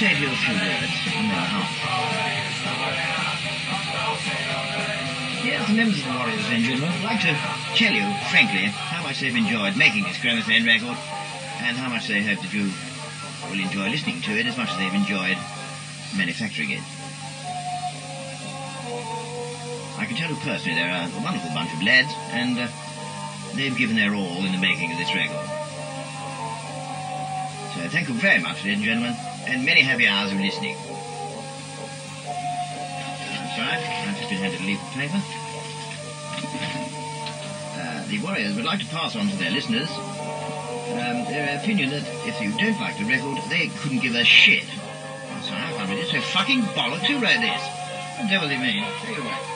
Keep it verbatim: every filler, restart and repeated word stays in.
say to you a few words on their behalf. Yes, the members of the Warriors and gentlemen, I'd like to tell you, frankly, how much they've enjoyed making this gramophone record, and how much they hope that you will enjoy listening to it as much as they've enjoyed manufacturing it. I can tell you personally they're a wonderful bunch of lads, and uh, they've given their all in the making of this record. So thank you very much, ladies and gentlemen, and many happy hours of listening. That's right, I've just been handed a leaf of paper. Uh, the Warriors would like to pass on to their listeners um, their opinion that if you don't like the record, they couldn't give a shit. That's right, I can't read it. So fucking bollocks, who wrote this? What the devil do you mean? Take it away.